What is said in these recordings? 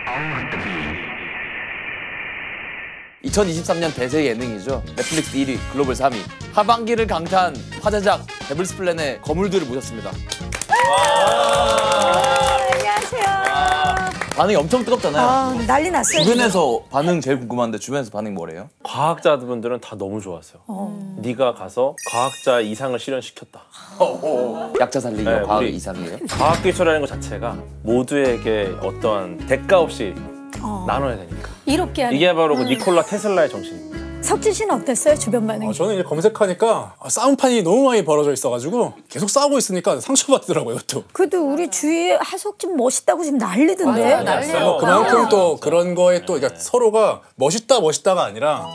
2023년 대세 예능이죠. 넷플릭스 1위, 글로벌 3위. 하반기를 강타한 화제작 데블스 플랜의 거물들을 모셨습니다. 안녕하세요. 반응이 엄청 뜨겁잖아요. 난리 났어요. 주변에서 반응 제일 궁금한데 주변에서 반응이 뭐래요? 과학자분들은 다 너무 좋았어요. 네가 가서 과학자 이상을 실현시켰다. 약자 살리기 네, 과학 우리 이상이에요? 과학기술이라는 것 자체가 모두에게 어떠한 대가 없이 나눠야 되니까. 이롭게 하는. 이게 바로 그 니콜라 테슬라의 정신입니다. 석진 씨는 어땠어요? 주변 반응이? 저는 이제 검색하니까 싸움판이 너무 많이 벌어져 있어가지고 계속 싸우고 있으니까 상처받더라고요 또. 그래도 우리 주위에 하석진 멋있다고 지금 난리던데. 맞아요, 난리예요. 그만큼 또 그런 거에 또 그러니까 서로가 멋있다가 아니라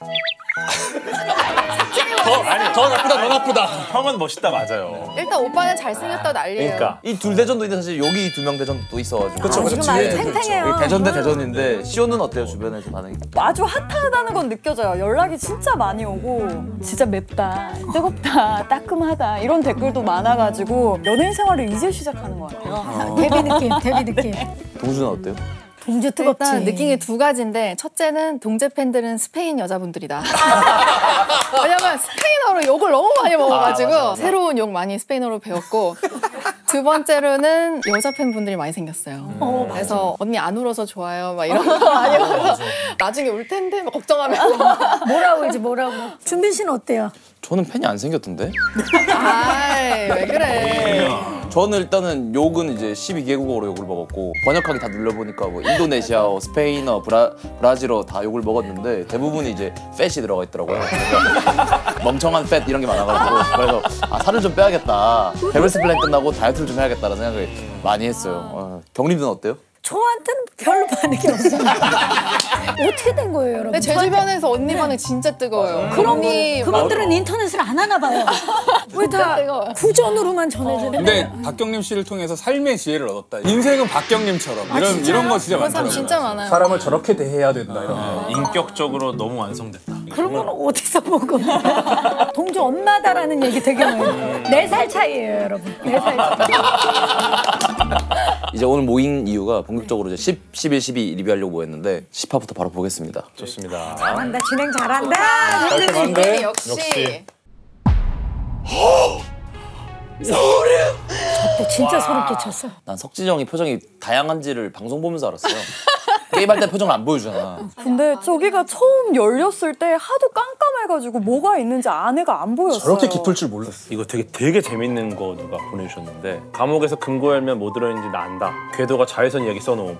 더 나쁘다. 형은 멋있다 맞아요. 일단 오빠는 잘생겼다 난리예요. 그러니까 이 둘 대전도 있는데 사실 여기 2명 대전도 또 있어가지고. 그렇죠. 지금 아주 팽팽해요. 대전 대 대전인데 시오는 어때요? 주변에서 반응이? 아주 핫하다는 건 느껴져요. 연락이 진짜 많이 오고 진짜 맵다, 뜨겁다, 따끔하다 이런 댓글도 많아가지고 연예인 생활을 이제 시작하는 것 같아요. 데뷔 느낌. 동준은 어때요? 동주 뜨겁지. 일단 느낀 게 두 가지인데 첫째는 동재 팬들은 스페인 여자분들이다. 왜냐면 스페인어로 욕을 너무 많이 먹어가지고 새로운 욕 많이 스페인어로 배웠고 두 번째로는 여자 팬분들이 많이 생겼어요. 그래서 언니 안 울어서 좋아요 막 이런 거 많이 오면서 나중에 울 텐데 막 걱정하면 뭐라고 그러지 뭐라고. 준빈 씨는 어때요? 저는 팬이 안 생겼던데? 아이 왜 그래. 저는 일단은 욕은 이제 12개국어로 욕을 먹었고 번역하기 다 눌러보니까 뭐 인도네시아어, 스페인어, 브라질어 다 욕을 먹었는데 대부분이 이제 팻이 들어가 있더라고요. 그래서 멍청한 팻 이런 게 많아가지고 그래서 살을 좀 빼야겠다. 데블스 플랜 끝나고 다이어트를 좀 해야겠다라는 생각을 많이 했어요. 경림이는 어때요? 저한테는 별로 반응이 없어요. 어떻게 된 거예요, 여러분? 근데 제 주변에서 언니 반응 진짜 뜨거워요. 그분들은 인터넷을 안 하나 봐요. 왜 다 뜨거워요. 구전으로만 전해주는. 근데 박경림 씨를 통해서 삶의 지혜를 얻었다. 인생은 박경림처럼 이런 거 진짜 그런 사람 많더라고요. 진짜 많아요. 사람을 저렇게 대해야 된다 이런 거. 인격적으로 너무 완성됐다. 그런 건 어디서 보고. 동주 엄마다라는 얘기 되게 많아요. 4살 차이예요, 여러분. 4살 차이. 이제 오늘 모인 이유가 본격적으로 이제 10, 11, 12 리뷰하려고 모였는데 10화부터 바로 보겠습니다. 좋습니다. 잘한다, 진행 잘한다. 깔끔한데? 역시. 저때 진짜 소름 끼쳤어. 난 석진이 형이 표정이 다양한지를 방송 보면서 알았어요. 게임할 때 표정을 안 보여주잖아. 근데 저기가 처음 열렸을 때 하도 깜깜해가지고 뭐가 있는지 안에가 안 보였어요. 저렇게 깊을 줄 몰랐어. 이거 되게 재밌는 거 누가 보내주셨는데 감옥에서 금고 열면 뭐 들어있는지 나 안다. 궤도가 자외선 이야기 써놓음.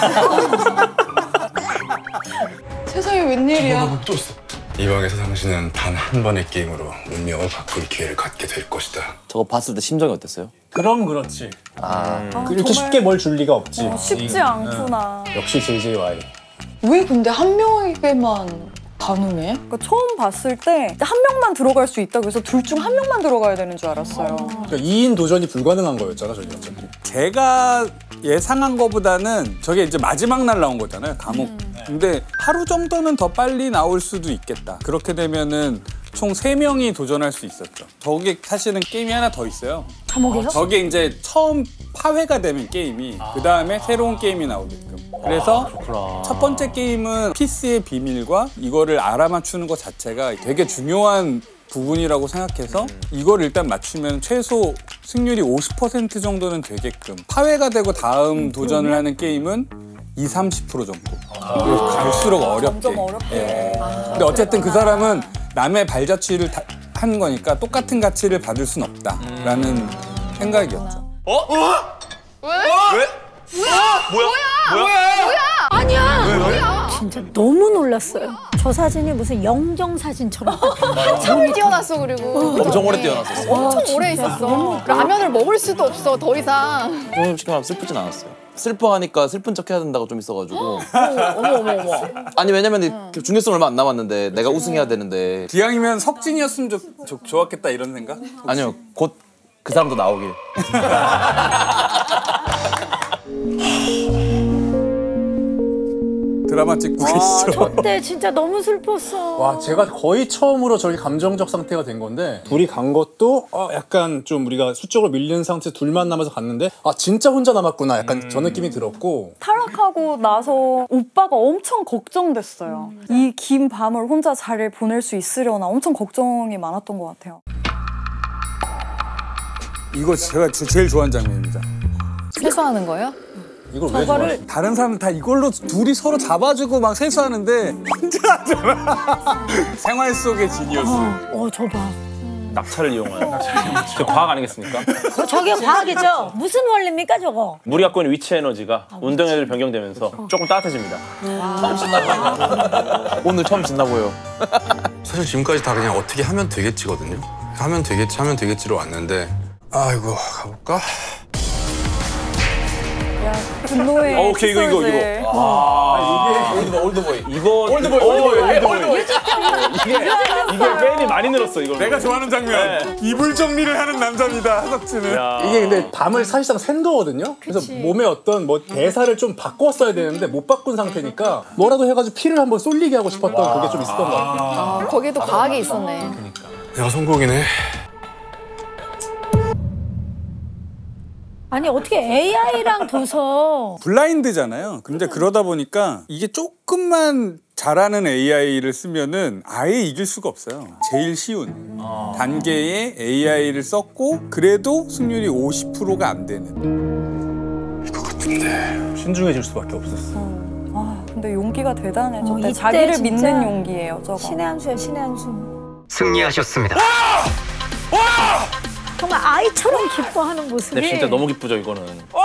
세상에 웬일이야. 또 있어. 이 방에서 당신은 단 한 번의 게임으로 운명을 바꿀 기회를 갖게 될 것이다. 저거 봤을 때 심정이 어땠어요? 그럼 그렇지. 이렇게 정말 쉽게 뭘 줄 리가 없지. 쉽지 않구나. 역시 JJY. 왜 근데 한 명에게만 가능해? 그러니까 처음 봤을 때 한 명만 들어갈 수 있다고 해서 둘 중 한 명만 들어가야 되는 줄 알았어요. 그러니까 2인 도전이 불가능한 거였잖아, 저기 어차피. 제가 예상한 거보다는 저게 이제 마지막 날 나온 거잖아요, 감옥. 근데 하루 정도는 더 빨리 나올 수도 있겠다. 그렇게 되면은 총 3명이 도전할 수 있었죠. 저게 사실은 게임이 하나 더 있어요. 감옥에요? 저게 이제 처음 파회가 되는 게임이 그 다음에 새로운 게임이 나오게끔. 그래서 첫 번째 게임은 피스의 비밀과 이거를 알아맞추는 것 자체가 되게 중요한 부분이라고 생각해서 이걸 일단 맞추면 최소 승률이 50% 정도는 되게끔 파회가 되고 다음 도전을 하는 게임은 20-30% 정도. 갈수록 어렵게. 점점 어렵게. 예. 근데 어쨌든 그 사람은 남의 발자취를 하는 거니까 똑같은 가치를 받을 순 없다라는 생각이었죠. 진짜 너무 놀랐어요. 저 사진이 무슨 영정 사진처럼. 한참 뛰어났어 그리고. 엄청 오래 뛰어났었어요. 엄청 오래 있었어. 라면을 먹을 수도 없어 더 이상. 저는 솔직히 말하면 슬프진 않았어요. 슬퍼하니까 슬픈 척 해야 된다고 좀 있어가지고. 어머. 아니 왜냐면 중요성 얼마 안 남았는데 내가 우승해야 되는데. 기왕이면 석진이었으면 좋았겠다 이런 생각? 아니요, 곧 그 사람도 나오길. 드라마 찍고 계시죠. 그때 진짜 너무 슬펐어. 와, 제가 거의 처음으로 저렇게 감정적 상태가 된 건데 둘이 간 것도 약간 좀 우리가 수적으로 밀린 상태 둘만 남아서 갔는데 진짜 혼자 남았구나 약간 저 느낌이 들었고 탈락하고 나서 오빠가 엄청 걱정됐어요. 이 긴 밤을 혼자 잘 보낼 수 있으려나 엄청 걱정이 많았던 것 같아요. 이거 제가 제일 좋아하는 장면입니다. 세수하는 거예요? 이걸 왜 좋아하시죠? 다른 사람은 다 이걸로 둘이 서로 잡아주고 막 세수하는데 혼자 하잖아. 생활 속의 지니어스. 저 봐. 낙차를 이용하는. 그 과학 아니겠습니까? 저게 과학이죠? 무슨 원리입니까 저거? 물이 갖고 있는 위치 에너지가 운동에너지로 변경되면서 조금 따뜻해집니다. 오늘 처음 신나 보여. 사실 지금까지 다 그냥 어떻게 하면 되겠지거든요. 하면 되겠지로 왔는데 아이고 가볼까? 분노의 오케이 이거. 올드보이. 이게 팬이 많이 늘었어 이거. 내가 좋아하는 장면. 이불 정리를 하는 남자입니다. 하석진은. 이게 근데 밤을 사실상 샌 거거든요. 그래서 몸에 어떤 대사를 좀 바꿨어야 되는데 못 바꾼 상태니까 뭐라도 해가지고 피를 한번 쏠리게 하고 싶었던 그게 좀 있었던 것 같아요. 거기도 과학이 있었네. 야 선곡이네. 아니 어떻게 AI랑 둬서 블라인드잖아요. 근데 그러다 보니까 이게 조금만 잘하는 AI를 쓰면은 아예 이길 수가 없어요. 제일 쉬운 단계의 AI를 썼고 그래도 승률이 50%가 안 되는. 이거 같은데. 신중해질 수밖에 없었어. 근데 용기가 대단해. 이때 자기를 진짜 믿는 용기예요, 저거. 신의 한 수야 신의 한 수. 승리하셨습니다. 정말 아이처럼 기뻐하는 모습이. 근데 진짜 너무 기쁘죠 이거는.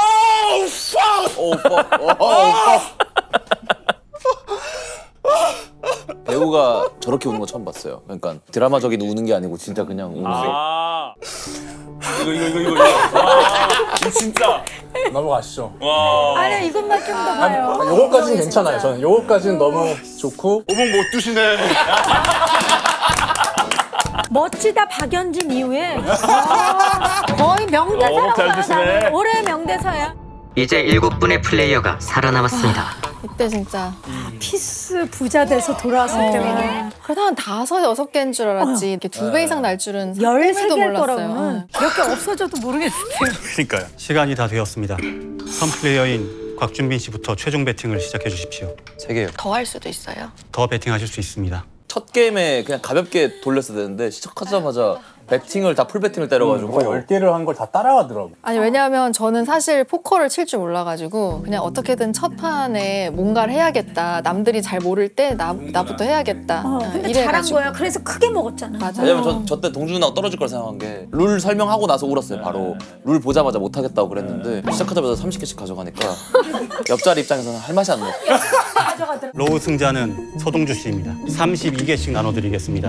배우가 저렇게 우는 거 처음 봤어요. 그러니까 드라마적인 우는 게 아니고 진짜 그냥 우는 거. 이거. 진짜. 넘어가시죠. 아니 이것만 좀 더 봐요. 요거까지는 괜찮아요. 저는 요거까지는 너무 좋고. 오목 못 두시네. 멋지다 박연진 이후에 거의 명대사라고 잘 드시네. 나는 올해 명대사야. 이제 7분의 플레이어가 살아남았습니다. 이때 진짜. 피스 부자 돼서 돌아왔을 때만 그래도 한 5, 6개인 줄 알았지. 이렇게 2배 이상 날 줄은 13개일 몰랐어요. 거라고는 이렇게 없어져도 모르겠어요. 그러니까요. 시간이 다 되었습니다. 선 플레이어인 곽준빈 씨부터 최종 배팅을 시작해 주십시오. 3개요. 더 할 수도 있어요. 더 배팅하실 수 있습니다. 첫 게임에 그냥 가볍게 돌렸어야 되는데 시작하자마자 배팅을 다 풀배팅을 때려가지고 10개를 한 걸 다 따라가더라고. 아니 왜냐하면 저는 사실 포커를 칠 줄 몰라가지고 그냥 어떻게든 첫 판에 뭔가를 해야겠다. 남들이 잘 모를 때 나부터 해야겠다. 근데 잘한 거야. 그래서 크게 먹었잖아. 맞아. 왜냐면 저 때 동준 누나가 떨어질 걸 생각한 게 룰 설명하고 나서 울었어요. 바로 룰 보자마자 못하겠다고 그랬는데 시작하자마자 30개씩 가져가니까 옆자리 입장에서는 할 맛이 안 나. 로우 승자는 서동주 씨입니다. 32개씩 나눠드리겠습니다.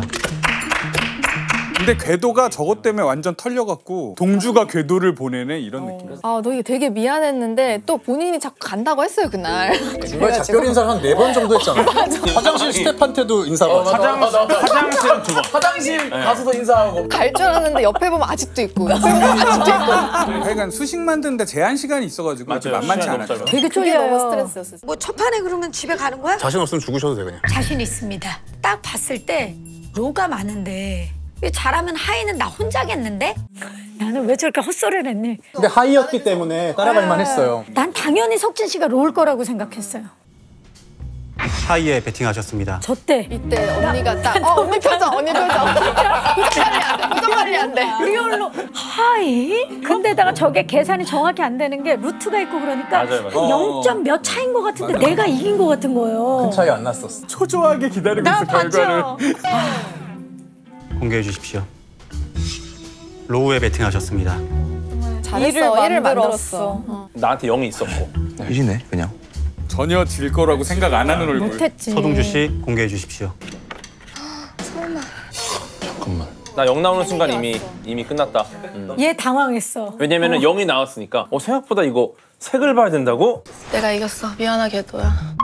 근데 궤도가 저것 때문에 완전 털려갖고 동주가 궤도를 보내네 이런 느낌. 너 이게 되게 미안했는데 또 본인이 자꾸 간다고 했어요 그날. 중간에 작별 인사를 한 4번 정도 했잖아. 화장실 스태프한테도 인사하고. 화장실은 2번. 화장실 가서도 인사하고. 갈 줄 알았는데 옆에 보면 아직도 있고. 옆에 보면 아직도 있고. 하여간 수식 만드는데 제한 시간이 있어가지고 맞아요. 만만치 시간이 않았죠. 너무 되게 그게 쫄려요. 너무 스트레스였어요. 뭐 첫 판에 그러면 집에 가는 거야? 자신 없으면 죽으셔도 돼 그냥. 자신 있습니다. 딱 봤을 때 로가 많은데 잘하면 하이는 나 혼자겠는데? 나는 왜 저렇게 헛소리를 했니? 근데 하이였기 때문에 따라갈 만했어요. 난 당연히 석진 씨가 로울 거라고 생각했어요. 하이에 배팅하셨습니다. 저 때. 이때 언니가 딱 언니 표정. 표정 관리 안 돼. 리얼로 하이? 근데다가 저게 계산이 정확히 안 되는 게 루트가 있고 그러니까 맞아요. 한 0점 몇 차인 것 같은데 내가 이긴 것 같은 거예요. 큰 차이 안 났었어. 초조하게 기다리고 나 있을 결과를. 봤죠? 공개해 주십시오. 로우에 배팅하셨습니다. 잘했어. 1을 만들었어. 나한테 0이 있었고. 일이네 그냥. 전혀 질 거라고 생각 안 하는 얼굴. 못했지. 서동주 씨 공개해 주십시오. 잠깐만. 나 0 나오는 순간 이미 끝났다. 얘 당황했어. 왜냐면은 0이 나왔으니까 생각보다 이거 색을 봐야 된다고? 내가 이겼어. 미안하게도야.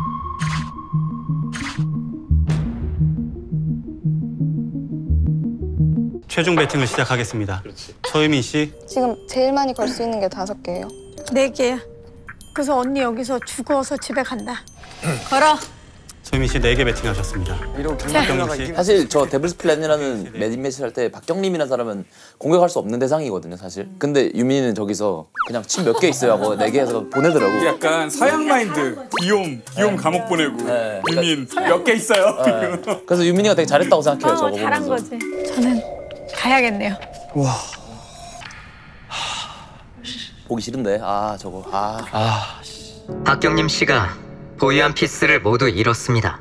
최종 배팅을 시작하겠습니다. 서유민 씨. 지금 제일 많이 걸 수 있는 게 5개예요. 4개야. 그래서 언니 여기서 죽어서 집에 간다. 걸어. 소유민 씨 4개 베팅하셨습니다. 박경림 씨. 사실 저 데블스 플랜이라는 매딩매치 할 때 박경림이라는 사람은 공격할 수 없는 대상이거든요, 사실. 근데 유민이는 저기서 그냥 침 몇 개 있어요 하고 4개 해서 보내더라고. 약간 서양 마인드. 기욤 감옥 보내고. 유민 몇 개 있어요. 그래서 유민이가 되게 잘했다고 생각해요, 저거 잘한 보면서. 거지. 저는 가야겠네요. 보기 싫은데. 저거. 박경림 씨가 보유한 피스를 모두 잃었습니다.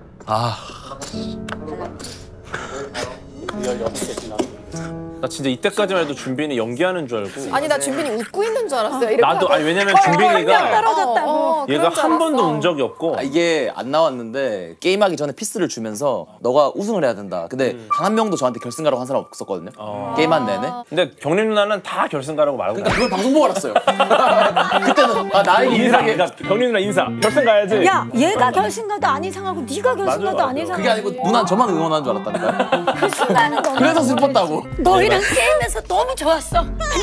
나 진짜 이때까지만 해도 준빈이 연기하는 줄 알고. 아니 나 준빈이 웃고 있는 줄 알았어요. 이렇게 나도 하고. 왜냐면 준빈이가 떨어졌다고. 얘가 한 번도 운 적이 없고. 이게 안 나왔는데 게임하기 전에 피스를 주면서 너가 우승을 해야 된다. 근데 단 한 명도 저한테 결승 가라고 한 사람 없었거든요. 게임한 내내. 근데 경림 누나는 다 결승 가라고 말하고. 그러니까 그걸 방송 보고 알았어요. 그때는 나에게 인사. 인사게. 그러니까 경림 누나 인사. 결승 가야지. 야, 얘가 결승 가도 안 이상하고 네가 결승 가도 안 이상하고. 그게 아니고 누나는 저만 응원하는 줄 알았다니까요. 그 순간은 너무 그래서 슬펐다고. 너희랑 게임에서 너무 좋았어.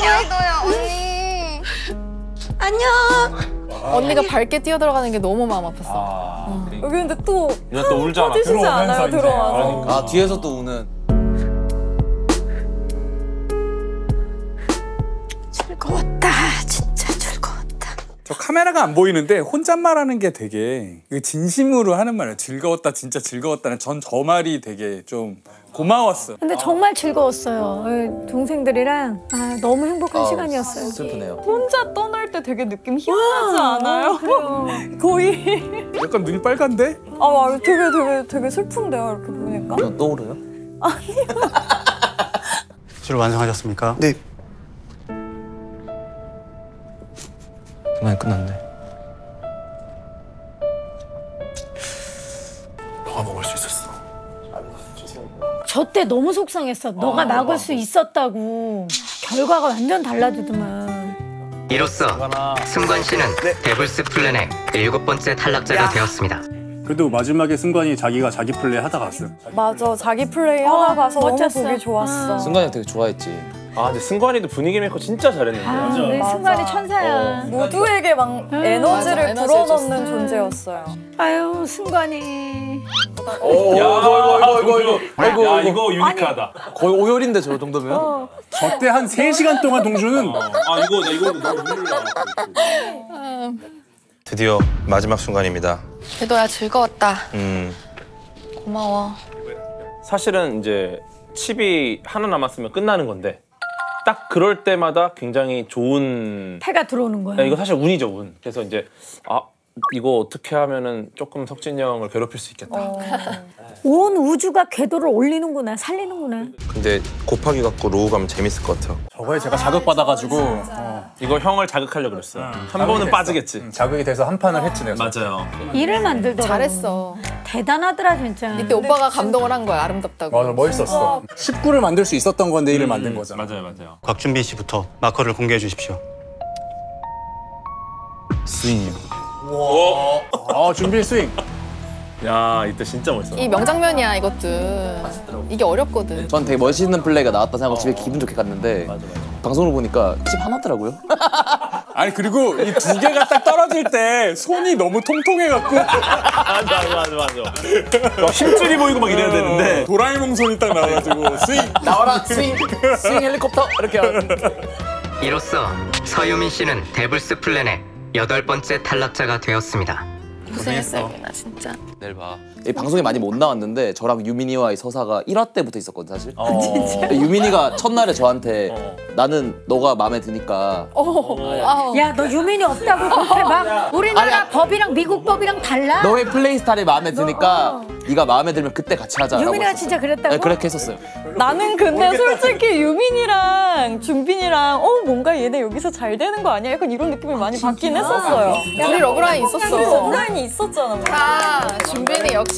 안녕. 언니가 밝게 뛰어들어가는 게 너무 마음 아팠어. 여기 근데 또 누나 또 울잖아. 터지시지 않아요? 들어와서. 뒤에서 또 우는. 즐거웠다. 진짜 즐거웠다. 저 카메라가 안 보이는데 혼잣말하는 게 되게 진심으로 하는 말이에요. 즐거웠다, 진짜 즐거웠다는 저 말이 되게 좀 고마웠어. 근데 정말 즐거웠어요. 동생들이랑 너무 행복한 시간이었어요. 슬프네요. 혼자 떠날 때 되게 느낌 희한하지 않아요? 거의. 약간 눈이 빨간데? 되게 슬픈데요, 이렇게 보니까. 그냥 떠오르요? 수술 완성하셨습니까? 네. 그만 끝났네. 너가 먹을 수 있었어. 저 때 너무 속상했어. 너가 막을 수 있었다고. 결과가 완전 달라지더만. 이로써 승관 씨는 데블스 플랜의 7번째 탈락자가 되었습니다. 그래도 마지막에 승관이 자기가 자기 플레이 하다 갔어요. 맞아, 자기 플레이 하다 가서 멋졌어. 너무 보기 좋았어. 승관이 되게 좋아했지. 근데 승관이도 분위기 메이커 진짜 잘했는데. 우리 승관이 천사야. 모두에게 막 에너지를 맞아, 에너지 불어넣는 해줬어. 존재였어요. 아유, 승관이. 야, 이거 유니크하다. 거의 오열인데 저 정도면. 저때 한 3시간 동안 동주는 이거 너무 눈물 나. 드디어 마지막 순간입니다. 궤도야 즐거웠다. 고마워. 사실은 이제 칩이 하나 남았으면 끝나는 건데 딱 그럴 때마다 굉장히 좋은 패가 들어오는 거야. 이거 사실 운이죠, 운. 그래서 이제 이거 어떻게 하면은 조금 석진이 형을 괴롭힐 수 있겠다. 온 우주가 궤도를 올리는구나, 살리는구나. 근데 곱하기 갖고 로우 가면 재밌을 것 같아요. 저거에 제가 자극받아가지고 이거 형을 자극하려고 그랬어요. 한 번은 빠지겠지. 자극이 돼서 한 판을 했지 내가. 맞아요. 일을 만들더라고. 잘했어. 대단하더라 진짜. 이때 오빠가 감동을 한 거야. 아름답다고. 맞아, 멋있었어. 19를 만들 수 있었던 건데 일을 만든 거잖아. 맞아요. 곽준빈 씨부터 마커를 공개해 주십시오. 스윙이요. 준비 스윙. 야, 이때 진짜 멋있어. 이 명장면이야 이것도. 이게 어렵거든. 전 되게 멋있는 플레이가 나왔다 생각하고 집에 기분 좋게 갔는데 방송을 보니까 칩 하나더라고요. 아니 그리고 이 2개가 딱 떨어질 때 손이 너무 통통해갖고 맞아. 힘줄이 보이고 막 이래야 되는데. 도라에몽 손이 딱 나와가지고 스윙 나와라 스윙 헬리콥터 이렇게. 이로써 서유민 씨는 데블스 플랜의 8번째 탈락자가 되었습니다. 고생했어요, 나 진짜. 내일 봐. 이 방송에 많이 못 나왔는데 저랑 유민이와의 서사가 1화 때부터 있었거든 사실. 진짜? 유민이가 첫날에 저한테 나는 너가 마음에 드니까. 야, 너 유민이 없다고 그렇게 막 우리나라 법이랑 미국 법이랑 달라? 너의 플레이 스타일이 마음에 드니까 네가 마음에 들면 그때 같이 하자라고. 유민이가 했었어요. 진짜 그랬다고? 네, 그렇게 했었어요. 나는 근데 솔직히 유민이랑 준빈이랑 뭔가 얘네 여기서 잘 되는 거 아니야? 약간 이런 느낌을 많이 받긴 했었어요. 우리 러브라인 있었어. 러브라인이 있었잖아. 준빈이 역시.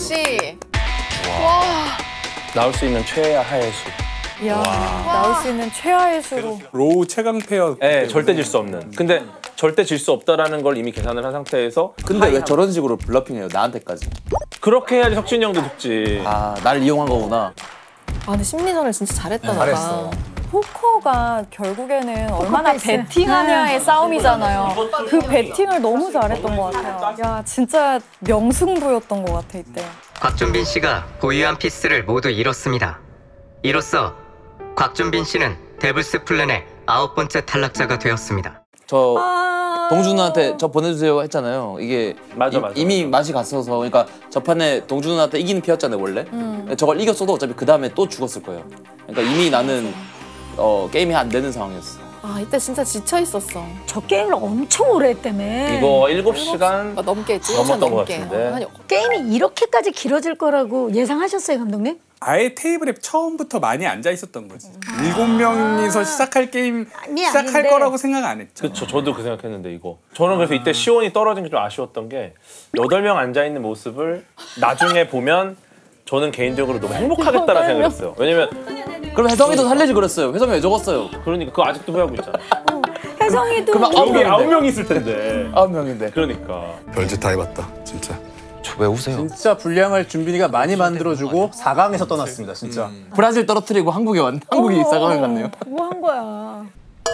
나올 수 있는 최하의 수. 이야, 나올 수 있는 최하의 수로. 로우 최강 페어. 네, 절대 질 수 없는. 근데 절대 질 수 없다라는 걸 이미 계산을 한 상태에서. 근데 왜 저런 식으로 블러핑해요 나한테까지? 그렇게 해야지 석진이 형도 죽지. 날 이용한 거구나. 근데 심리전을 진짜 잘했다. 잘했어. 포커가 결국에는 얼마나 페이스. 배팅하냐의 싸움이잖아요. 그 배팅을 너무 잘했던 것 같아요. 야, 진짜 명승부였던 것 같아 이때. 곽준빈 씨가 보유한 피스를 모두 잃었습니다. 이로써 곽준빈 씨는 데블스 플랜의 9번째 탈락자가 되었습니다. 저 동준 누나한테 저 보내주세요 했잖아요. 이게 맞아. 이미 맛이 갔어서 그러니까 저 판에 동준 누나한테 이기는 피였잖아요 원래. 저걸 이겼어도 어차피 그 다음에 또 죽었을 거예요. 그러니까 이미 나는 게임이 안 되는 상황이었어. 아 이때 진짜 지쳐 있었어. 저 게임을 엄청 오래 했다며. 이거 7시간 넘게 했지. 넘었던 것 넘게. 같은데. 아니, 게임이 이렇게까지 길어질 거라고 예상하셨어요, 감독님? 아예 테이블에 처음부터 많이 앉아 있었던 거지. 7명이서 시작할 게임 시작할 아닌데. 거라고 생각 안 했죠. 그렇죠. 저도 그 생각했는데 이거. 저는 그래서 이때 시온이 떨어진 게 좀 아쉬웠던 게 8명 앉아 있는 모습을 나중에 보면 저는 개인적으로 너무 행복하겠다라는 생각을 했어요. 왜냐면 그럼 혜성이도 살리지 그랬어요. 혜성이 왜 적었어요? 그러니까 그거 아직도 후회하고 있잖아. 혜성이도 그럼 여기 9명 있을 텐데. 9명인데. 그러니까. 별짓 다 해봤다 진짜. 왜 우세요? 진짜 불량을 준빈이가 많이 만들어주고 4강에서 떠났습니다. 진짜. 브라질 떨어뜨리고 한국이 4강을 갔네요. 뭐 한 거야.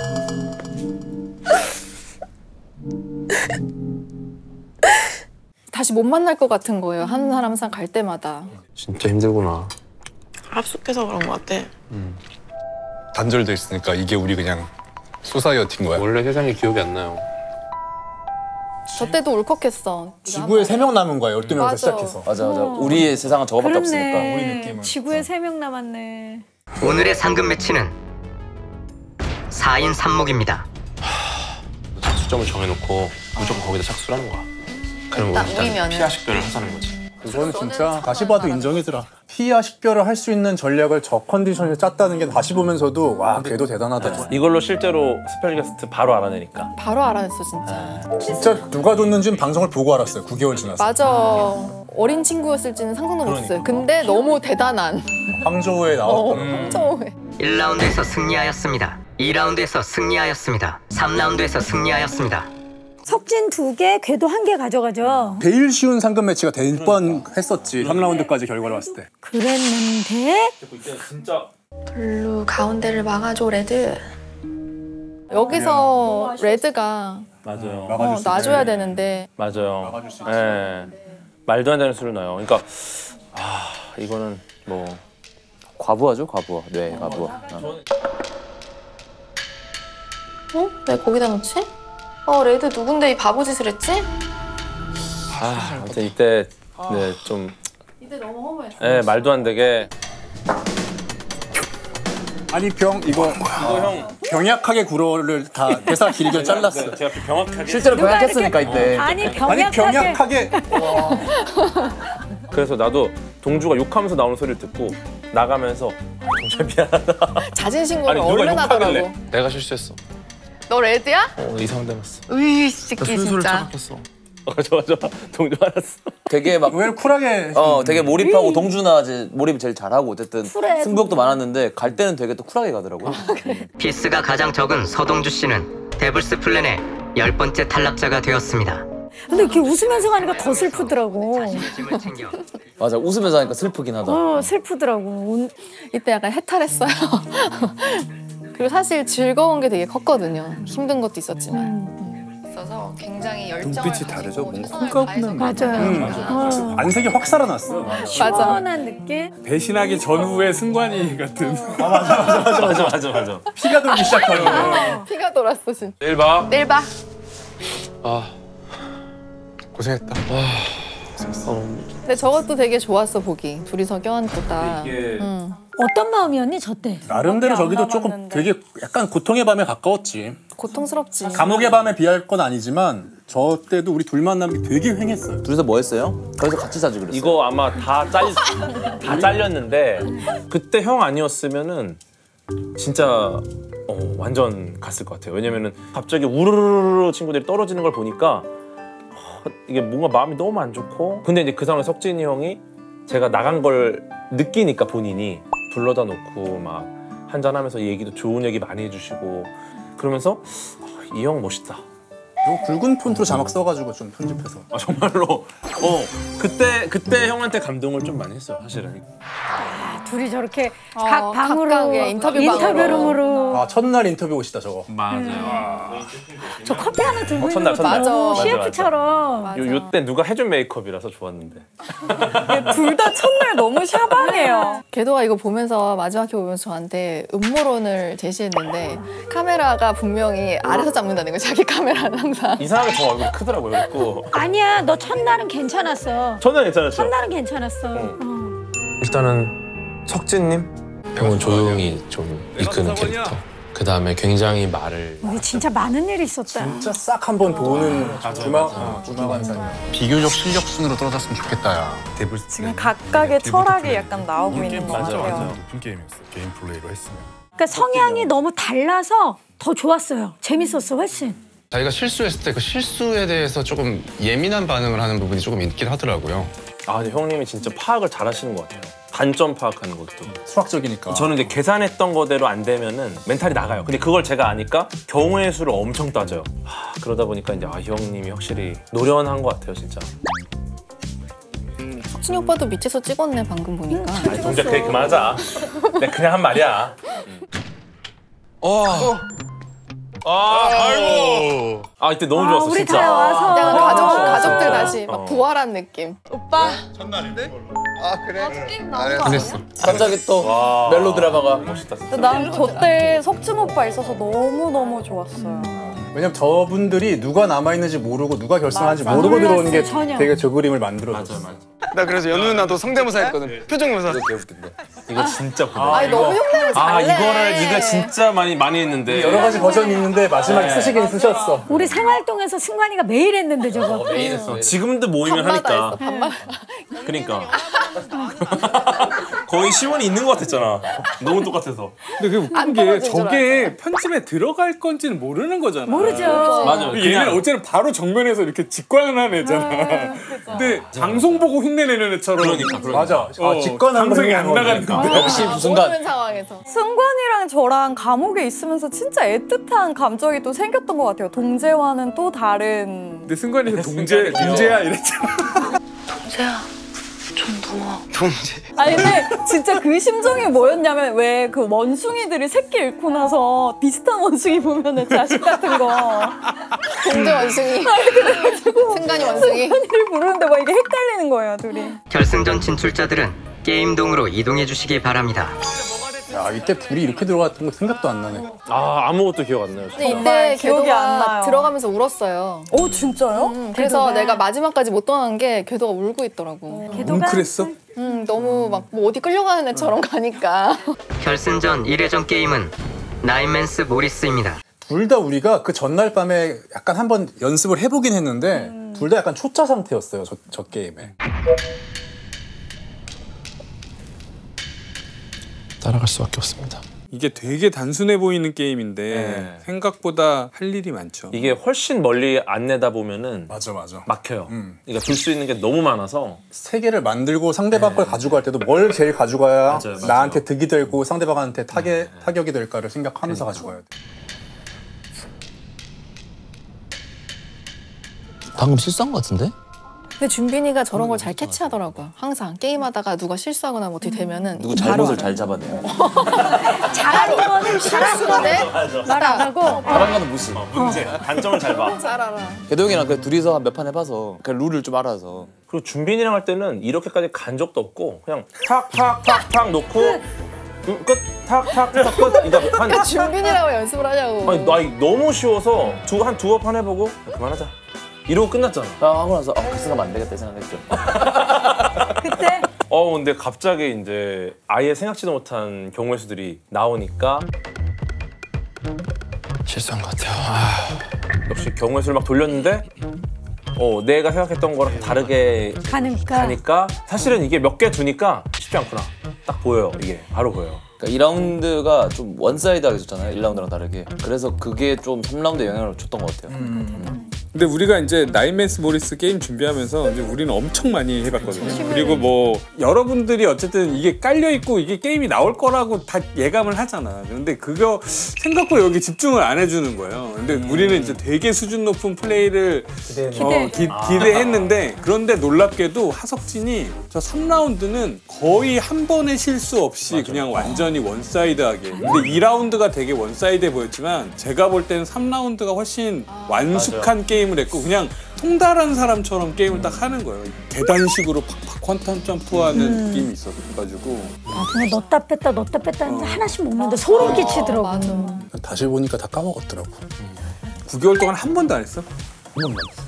다시 못 만날 것 같은 거예요. 한 사람 항상 갈 때마다. 진짜 힘들구나. 합숙해서 그런 것 같아. 단절돼 있으니까 이게 우리 그냥 소사이어티인 거야. 원래 세상에 기억이 안 나요. 저 때도 울컥했어. 지구에 3명 남은 거야. 12명에서 맞아. 시작해서. 맞아. 우리의 세상은 저거밖에 없으니까. 우리 느낌은. 지구에 3명 남았네. 오늘의 상금 매치는 4인 3목입니다. 착수점을 정해놓고 무조건 거기다 착수를 하는 거야. 그럼 딱 일단 우리면은. 피하 식별을 하자는 거지. 그거는 진짜 다시 봐도 인정이더라. 피와 식별을 할 수 있는 전략을 저 컨디션에 짰다는 게 다시 보면서도 와 걔도 대단하다. 이걸로 실제로 스펠게스트 바로 알아내니까. 바로 알아냈어 진짜. 진짜 누가 줬는지는 방송을 보고 알았어요. 9개월 지나서. 맞아. 어린 친구였을지는 상상도 못했어요. 근데 너무 대단한. 황조우에 나왔던. 황정호에. 1라운드에서 승리하였습니다. 2라운드에서 승리하였습니다. 3라운드에서 승리하였습니다. 석진 2개, 궤도 1개 가져가죠. 제일 쉬운 상금 매치가 될 뻔 했었지. 3라운드까지 결과를 봤을 때. 그랬는데 이때는 진짜 블루 가운데를 막아줘 레드. 여기서 레드가 맞아요. 놔줘야 되는데. 맞아요. 예. 말도 안 되는 수를 넣어요. 그러니까 이거는 뭐 과부하죠, 과부하. 네, 과부하. 어? 왜 거기다 놓지? 레드 누군데 이 바보 짓을 했지? 아무튼 이때 네, 좀 이때 너무 허무했어. 예, 말도 안 되게 아니 이거 형 병약하게 구로를 다 대사 길게 잘랐어. 제가 병확하게 실제로 병약했으니까 이때. 아니 아니 병약하게 병약하게. 그래서 나도 동주가 욕하면서 나오는 소리를 듣고 나가면서 동주야 미안하다. 자진신고를 아니, 누가 얼른 하더라고. 욕하길래 내가 실수했어. 너 레드야? 이상한 데 갔어. 으이 새끼 순서를 진짜. 착각했어. 좋아. 동주 알았어. 되게 막 왜 쿨하게. 되게 몰입하고 동준아 이제 몰입 제일 잘하고 어쨌든 쿨해. 승부욕도 많았는데 갈 때는 되게 또 쿨하게 가더라고요. 피스가 가장 적은 서동주 씨는 데블스 플랜의 10번째 탈락자가 되었습니다. 근데 이렇게 웃으면서 가니까 더 슬프더라고. 짐을 챙겨 맞아, 웃으면서 하니까 슬프긴 하다. 슬프더라고. 이때 약간 해탈했어요. 그리고 사실 즐거운 게 되게 컸거든요. 힘든 것도 있었지만. 있어서 굉장히 열정을 눈빛이 다르죠? 가지고 뭔가 최선을 콩가분한 다해서 안색이 확 살아났어. 시원한 느낌? 배신하기 전후의 승관이 같은. 맞아. 피가 돌기 시작하는. 피가 돌았어 진짜. 내일 봐. 내일 봐. 고생했다. 근데 저것도 되게 좋았어 보기. 둘이서 껴안고 딱. 이게 어떤 마음이었니 저 때? 나름대로 저기도 안 조금 남았는데. 되게 약간 고통의 밤에 가까웠지. 고통스럽지. 감옥의 밤에 비할 건 아니지만 저 때도 우리 둘 만남이 되게 횡했어요. 둘이서 뭐 했어요? 거기서 같이 자주 그랬어요. 이거 아마 다 잘렸는데 그때 형 아니었으면은 진짜 완전 갔을 것 같아요. 왜냐면은 갑자기 우르르르 친구들이 떨어지는 걸 보니까 이게 뭔가 마음이 너무 안 좋고, 근데 이제 그 상황에 석진이 형이 제가 나간 걸 느끼니까 본인이 불러다 놓고 막 한잔하면서 얘기도 좋은 얘기 많이 해주시고 그러면서 이 형 멋있다. 요 굵은 폰트로 자막 써가지고 좀 편집해서. 정말로 그때 형한테 감동을 좀 많이 했어요 사실은. 둘이 저렇게 각 방으로 각각의 인터뷰룸으로. 아 첫날 인터뷰 옷이다 저거. 맞아요. 저 커피 하나 들고 있는 첫날, 것도 첫날. 너무 맞아. CF처럼. 요때 누가 해준 메이크업이라서 좋았는데. 둘 다 첫날 너무 샤방해요. 궤도가 이거 보면서 마지막 회 보면서 저한테 음모론을 제시했는데 카메라가 분명히 아래서 잡는다는 거예요. 자기 카메라는 항상. 이상하게 저 얼굴이 크더라고요. 그래갖고 아니야, 너 첫날은 괜찮았어. 첫날 괜찮았죠? 첫날은 괜찮았어. 일단은 석진님 병은 조용히 좀 이끄는 캐릭터. 그 다음에 굉장히 말을 우리 진짜 많은 일이 있었다. 진짜 싹 한번 도는 주마관사. 비교적 실력 순으로 떨어졌으면 좋겠다. 야. 지금 각각의 철학이 약간 나오고 있는 것 같아요. 높은 게임이었어. 게임 플레이로 했으면. 그러니까 성향이 너무 달라서 더 좋았어요. 재밌었어, 훨씬. 자기가 실수했을 때 그 실수에 대해서 조금 예민한 반응을 하는 부분이 조금 있긴 하더라고요. 아, 근데 형님이 진짜 파악을 잘 하시는 것 같아요. 단점 파악하는 것도. 수학적이니까. 저는 이제 계산했던 거대로 안 되면은 멘탈이 나가요. 근데 그걸 제가 아니까 경우의 수를 엄청 따져요. 그러다 보니까 이제 이 형님이 확실히 노련한 것 같아요, 진짜. 석진이 오빠도 밑에서 찍었네 방금 보니까. 아니, 동작 되게 그만하자. 내가 그냥 한 말이야. 아이고. 아, 이때 너무 좋았어, 우리 진짜. 다 와서. 약간 가족들 다시 막 부활한 느낌. 오빠. 첫날인데? 그랬어. 갑자기 또 멜로 드라마가. 멋있다, 진짜. 난 저때 석진 오빠 있어서 너무너무 좋았어요. 왜냐면 저분들이 누가 남아있는지 모르고 누가 결승하는지 맞아. 모르고 들어오는 게 몰랐어, 전혀. 되게 저 그림을 만들어줬어. 맞아. 나 그래서 연우 누나도 성대모사 했거든. 표정모사. 이거 진짜 부러워. 아니 너무 흉내를 잘내. 이거를 네가 진짜 많이 했는데. 여러 가지 버전이 있는데 마지막에 쓰시긴 쓰셨어. 우리 생활동에서 승관이가 매일 했는데 저거. 매일 했어. 지금도 모이면 하니까. 그러니까. 거의 시원이 있는 것 같았잖아. 너무 똑같아서. 근데 그게 웃긴 게 저게 편집에 들어갈 건지는 모르는 거잖아. 모르죠. 맞아요. 얘는 어쨌든 바로 정면에서 이렇게 직관하는 애잖아. 근데 방송 보고 흉내내는 애처럼. 그러니까. 맞아. 직관한 방송이 안 나갔는데. 역시 순간. 모르는 상황에서. 승관이랑 저랑 감옥에 있으면서 진짜 애틋한 감정이 또 생겼던 것 같아요. 동재와는 또 다른. 근데 승관이가 동재야 이랬잖아. 동재야, 좀 누워. 동재. 아니 근데 진짜 그 심정이 뭐였냐면 왜 그 원숭이들이 새끼 잃고 나서 비슷한 원숭이 보면은 자식 같은 거 동재 원숭이. 승관이 원숭이. 승관이를 부르는데 막 이게 헷갈리는 거예요 둘이. 결승전 진출자들은 게임동으로 이동해 주시기 바랍니다. 야 이때 둘이 이렇게 들어갔던 거 생각도 안 나네. 아무것도 기억 안 나요. 근데 이때 정말 기억이 안 궤도가 나요. 들어가면서 울었어요. 오 진짜요? 그래서 궤도가? 내가 마지막까지 못 떠난 게 궤도가 울고 있더라고. 뭉클했어? 너무 막 뭐 어디 끌려가는 애처럼 가니까. 결승전 1회전 게임은 나인맨스 모리스입니다. 둘 다 우리가 그 전날 밤에 약간 한번 연습을 해보긴 했는데 둘 다 약간 초짜 상태였어요. 저 게임에. 따라갈 수밖에 없습니다. 이게 되게 단순해 보이는 게임인데 생각보다 할 일이 많죠. 이게 훨씬 멀리 안 내다 보면은 맞아. 막혀요. 그러니까 둘 수 있는 게 너무 많아서 세 개를 만들고 상대방 걸 가져갈 때도 뭘 제일 가져가야 맞아요. 나한테 득이 되고 상대방한테 타격이 될까를 생각하면서 가져가야 돼. 방금 실수한 것 같은데? 근데 준빈이가 저런 걸 잘 캐치하더라고요. 항상 게임하다가 누가 실수하거나 뭐 어떻게 되면은 누구 바로 잘못을 알아요. 잘 잡아내요. 잘하는 거는 실수인데 말 안 하고. 다른 거는 무시. 문제. 단점을 잘 봐. 잘 알아. 개도 형이랑 그 둘이서 몇 판 해봐서 그 룰을 좀 알아서. 그리고 준빈이랑 할 때는 이렇게까지 간 적도 없고 그냥 탁 놓고 끝 탁 끝. 그러니까 한 준빈이라고 연습을 하냐고. 아니 너무 쉬워서 한 두어 판 해보고 그만하자. 이러고 끝났잖아. 하고 나서 그 생각하면 안 되겠다 생각했죠. 그때 근데 갑자기 이제 아예 생각지도 못한 경우의 수들이 나오니까 실수한 것 같아요. 역시 경우의 수를 막 돌렸는데 내가 생각했던 거랑 다르게 가니까 사실은 이게 몇 개 두니까 쉽지 않구나. 딱 보여요. 이게 바로 보여요. 그러니까 2라운드가 좀 원사이드하게 줬잖아요. 1라운드랑 다르게. 그래서 그게 좀 3라운드에 영향을 줬던 것 같아요. 근데 우리가 이제 나인맨스 모리스 게임 준비하면서 이제 우리는 엄청 많이 해봤거든요. 그리고 뭐 여러분들이 어쨌든 이게 깔려 있고 이게 게임이 나올 거라고 다 예감을 하잖아. 근데 그거 생각보다 여기 집중을 안 해주는 거예요. 근데 우리는 이제 되게 수준 높은 플레이를 기대했는데 그런데 놀랍게도 하석진이 저 3라운드는 거의 한 번의 실수 없이 그냥 완전히 원사이드하게. 근데 2라운드가 되게 원사이드해 보였지만 제가 볼 때는 3라운드가 훨씬 완숙한 게임을 했고 그냥 통달한 사람처럼 게임을 딱 하는 거예요. 계단식으로 팍팍 퀀텀 점프하는 느낌이 있어가지고. 아, 정말 넣다 뺐다 했는데 하나씩 먹는데 소름 끼치더라고. 다시 보니까 다 까먹었더라고. 9개월 동안 한 번도 안 했어? 한 번도 안 했어.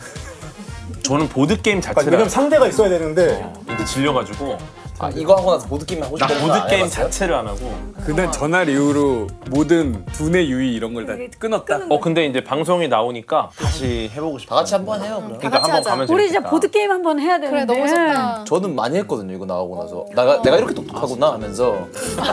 저는 보드 게임 자체를 왜냐면 상대가 있어야 되는데 이제 질려가지고 이거 하고 나서 보드 게임 하고 나 싶다. 보드 게임 자체를 안 하고. 그날 전날 이후로 모든 두뇌 유의 이런 걸 다 끊었다. 근데 이제 방송이 나오니까 다시 해보고 싶어. 다 같이 한번 해요. 그럼. 그러니까 한번 가면 우리 이제 재밌겠다. 보드 게임 한번 해야 되는데. 그래 너무 좋다. 저는 많이 했거든요. 이거 나오고 나서 내가 이렇게 똑똑하구나 하면서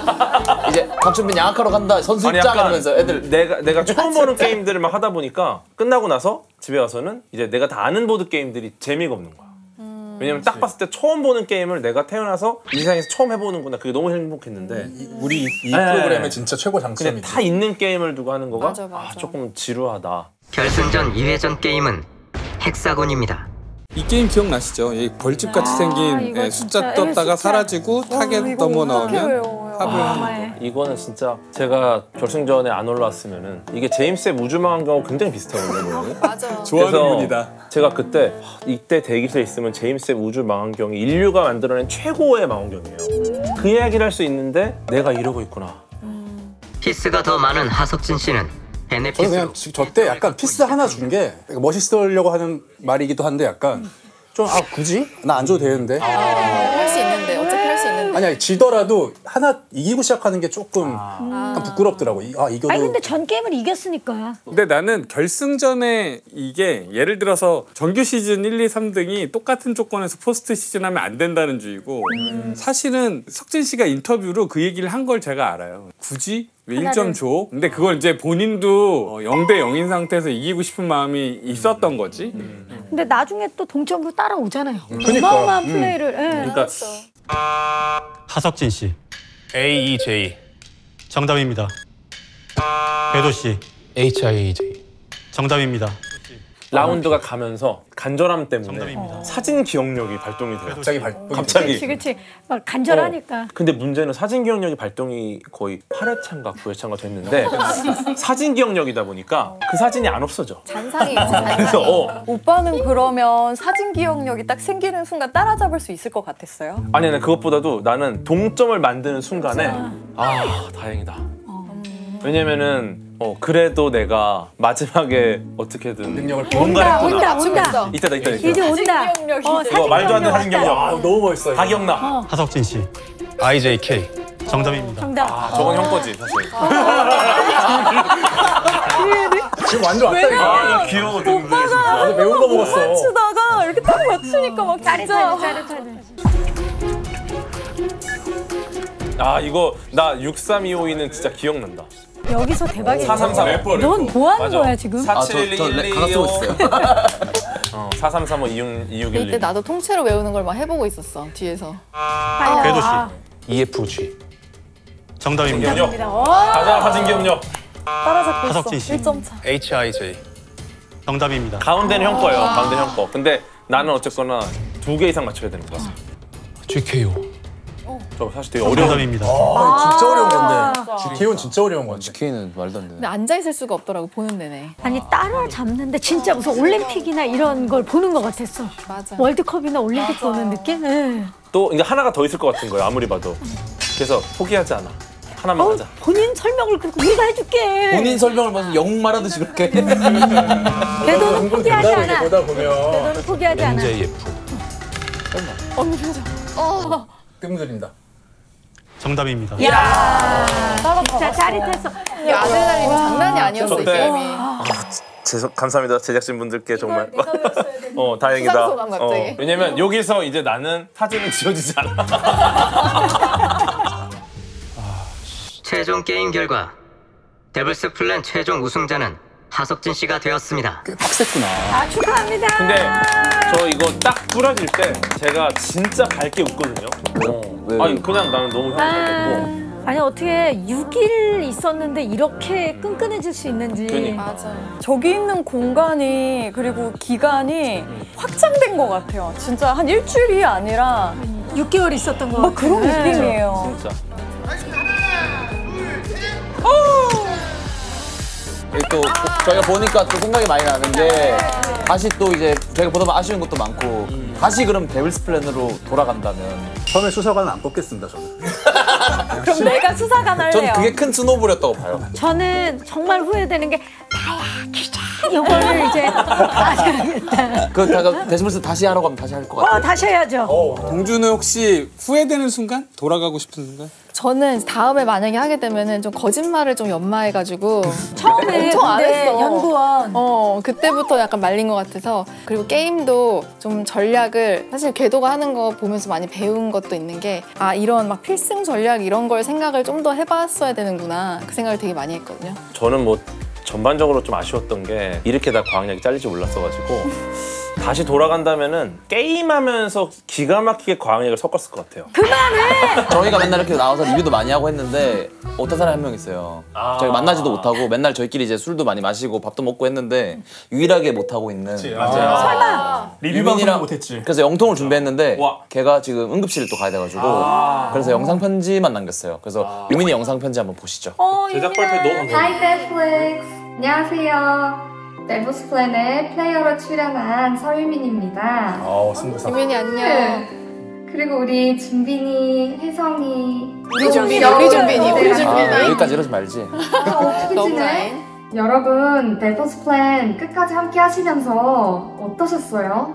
이제 박준빈 양악하러 간다 선수 아니, 입장 약간 하면서 애들 내가 처음 보는 게임들을 막 하다 보니까 끝나고 나서 집에 와서는 이제 내가 다 아는 보드 게임들이 재미가 없는 거야. 왜냐면 딱 봤을 때 처음 보는 게임을 내가 태어나서 이 세상에서 처음 해보는구나. 그게 너무 행복했는데 우리 이 프로그램의 진짜 최고 근데 장점이지. 다 있는 게임을 두고 하는 거가 맞아. 조금 지루하다. 결승전 2회전 게임은 헥사곤입니다. 이 게임 기억나시죠? 이 벌집같이 생긴 이거 숫자 진짜 떴다가 숫자. 사라지고 타겟 넘어 나오면 합을 아, 이거는 진짜 제가 결승전에 안 올라왔으면은 이게 제임스의 우주망원경하고 굉장히 비슷하거든요. 맞아. 좋아하는 그래서 분이다. 제가 그때 이때 대기실에 있으면 제임스의 우주망원경이 인류가 만들어낸 최고의 망원경이에요. 그 이야기를 할 수 있는데 내가 이러고 있구나. 피스가 더 많은 하석진 씨는 저는 베네피스로 그냥 저때 약간 피스 하나 준 게 멋있으려고 하는 말이기도 한데 약간 좀 굳이? 나 안 줘도 되는데. 할 수 있는데 어차피 할 수 있는데. 아니야 지더라도 하나 이기고 시작하는 게 조금 약간 부끄럽더라고. 이겨도. 아니 근데 전 게임을 이겼으니까. 근데 나는 결승전에 이게 예를 들어서 정규 시즌 1, 2, 3등이 똑같은 조건에서 포스트 시즌 하면 안 된다는 주의고 사실은 석진 씨가 인터뷰로 그 얘기를 한 걸 제가 알아요. 굳이? 왜 1점 줘? 근데 그걸 이제 본인도 0대 0인 상태에서 이기고 싶은 마음이 있었던 거지. 근데 나중에 또 동점으로 따라오잖아요. 그러니까. 어마어마한 플레이를. 예. 그러니까 하석진 씨 AEJ 정답입니다. 궤도 씨 HIJ. 정답입니다. 라운드가 가면서 간절함 때문에 정답입니다. 사진 기억력이 발동이 돼요. 갑자기 그치. 막 간절하니까. 근데 문제는 사진 기억력이 발동이 거의 8회차인가 9회차인가 됐는데 사진 기억력이다 보니까 그 사진이 안 없어져. 잔상이 있지 잔상이. 그래서 오빠는 그러면 사진 기억력이 딱 생기는 순간 따라잡을 수 있을 것 같았어요? 아니 그것보다도 나는 동점을 만드는 순간에 다행이다. 왜냐면은 그래도 내가 마지막에 어떻게든 능력을 뭔가 온다. 이따 이제 온다. 이거 말도 안 되는 사진 기억력. 너무 멋있어. 다 기억나. 하석진 씨 IJK. 정답입니다. 정답. 저건 형 거지 사실. 지금 완전 왔다니까. 귀여워. 나도 매운 거 먹었어. 맞추다가 이렇게 딱 맞추니까 막 진짜 짜릿하네. 이거 나 63252는 진짜 기억난다. 여기서 대박이야. 433. 넌 뭐 하는 맞아. 거야 지금? 4712. 가사 쓰고 있어요. 4335 2621. 이때 나도 통째로 외우는 걸 막 해보고 있었어 뒤에서. 궤도 씨 EFG. 정답입니다. 가자 사진 기억력. 따라잡고 있어. 하석진 씨 1점 차. HIJ. 정답입니다. 가운데는 형 거예요. 가운데 형 거. 근데 나는 어쨌거나 2개 이상 맞춰야 되는 거야. GKO. 저 사실 되게 어려운. 정답입니다. 진짜 어려운 건데. GKO는 진짜 어려운 건데. GK는 말도 안 되네. 근데 앉아 있을 수가 없더라고 보는 내내. 아니 따라잡는데 진짜 무슨 올림픽이나 이런 걸 보는 것 같았어. 맞아. 월드컵이나 올림픽 보는 느낌? 네. 또 이제 하나가 더 있을 것 같은 거예요. 아무리 봐도. 그래서 포기하지 않아. 하나만 하자. 본인 설명을 그렇게 우리가 해줄게. 본인 설명을 무슨 영웅 말하듯이 그렇게. 궤도는 포기하지 않아. 보다 보면 궤도는 포기하지 않아. NJF. 언니 표정. 뜸들인다. 정답입니다. 진짜 짜릿했어. 이 아드레날린이 장난이 아니었어 이 저때- 게임이. 감사합니다 제작진 분들께 정말. 다행이다. 수상소감 갑자기. 왜냐면 여기서 이제 나는 사진은 지워지지 않아. 최종 게임 결과 데블스 플랜 최종 우승자는 하석진 씨가 되었습니다. 꽤 빡셌구나. 아, 축하합니다. 근데 저 이거 딱 부러질 때 제가 진짜 밝게 웃거든요. 아니 그냥 나는 너무 행복했고. 아니 어떻게 6일 있었는데 이렇게 끈끈해질 수 있는지. 그러니까. 맞아요. 저기 있는 공간이 그리고 기간이 확장된 것 같아요. 진짜 한 일주일이 아니라 6개월 있었던 거 막 그런 같아요. 느낌이에요. 진짜. 또 저희가 보니까 또 생각이 많이 나는 게 다시 또 이제 저희가 보다 보면 아쉬운 것도 많고 다시 그럼 데블스 플랜으로 돌아간다면 처음에 수사관은 안 뽑겠습니다, 저는. 그럼 내가 수사관 할래요. 전 그게 큰 스노우볼이었다고 봐요. 저는 정말 후회되는 게 나야 기자 이거를 이제 다시 하겠다. 그 데스물스 다시 하러 가면 다시 할 것 같아요. 다시 해야죠. 동주는 혹시 후회되는 순간? 돌아가고 싶은 순간? 저는 다음에 만약에 하게 되면은 좀 거짓말을 좀 연마해가지고 처음에 엄청 안 근데 했어. 연구원. 그때부터 약간 말린 것 같아서. 그리고 게임도 좀 전략을 사실 궤도가 하는 거 보면서 많이 배운 것도 있는 게 아 이런 막 필승 전략 이런 걸 생각을 좀 더 해봤어야 되는구나 그 생각을 되게 많이 했거든요. 저는 뭐 전반적으로 좀 아쉬웠던 게 이렇게 다 과학약이 잘릴 줄 몰랐어가지고 다시 돌아간다면은 게임하면서 기가 막히게 과학약을 섞었을 것 같아요. 그만해! 저희가 맨날 이렇게 나와서 리뷰도 많이 하고 했는데 어떤 사람이 한 명 있어요. 저희가 만나지도 못하고 맨날 저희끼리 이제 술도 많이 마시고 밥도 먹고 했는데 유일하게 못하고 있는 맞아요. 설마! 리뷰 방송도 못했지. 그래서 영통을 준비했는데 걔가 지금 응급실을 또 가야 돼가지고 그래서 영상 편지만 남겼어요. 그래서 유민이 영상 편지 한번 보시죠. 제작 발표 너무 감사합니다. 하이 넷플릭스 안녕하세요. 데블스 플랜의 플레이어로 출연한 서유민입니다. 유민이 안녕. 그리고 우리 준빈이, 혜성이 우리 준빈이. 여기까지 이러지 말지. 어떻게 지내? 여러분 데블스 플랜 끝까지 함께 하시면서 어떠셨어요?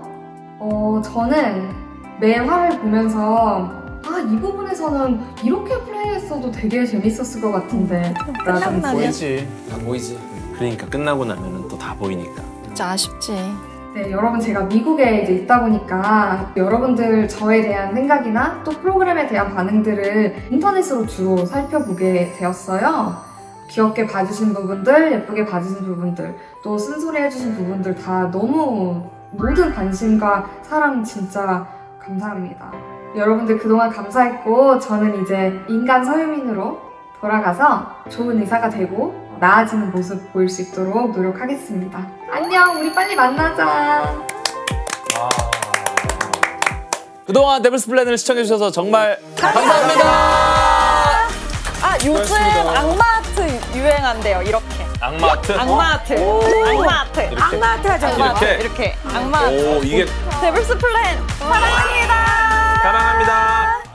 저는 매 화를 보면서 이 부분에서는 이렇게 플레이했어도 되게 재밌었을 것 같은데 라든지 보이지. 다 보이지. 그러니까 끝나고 나면은 또 다 보이니까. 진짜 아쉽지. 네, 여러분 제가 미국에 이제 있다 보니까 여러분들 저에 대한 생각이나 또 프로그램에 대한 반응들을 인터넷으로 주로 살펴보게 되었어요. 귀엽게 봐주신 부분들, 예쁘게 봐주신 부분들, 또 쓴소리 해주신 부분들 다 너무 모든 관심과 사랑 진짜 감사합니다. 여러분들 그동안 감사했고 저는 이제 인간 서유민으로 돌아가서 좋은 의사가 되고 나아지는 모습 보일 수 있도록 노력하겠습니다. 안녕, 우리 빨리 만나자. 그동안 데블스 플랜을 시청해주셔서 정말 감사합니다. 요즘 악마아트 유행한대요. 이렇게. 악마아트? 악마아트. 악마아트. 이렇게? 악마아트 하자. 이렇게. 악마아트. 오 이게 데블스 플랜 사랑합니다. 사랑합니다.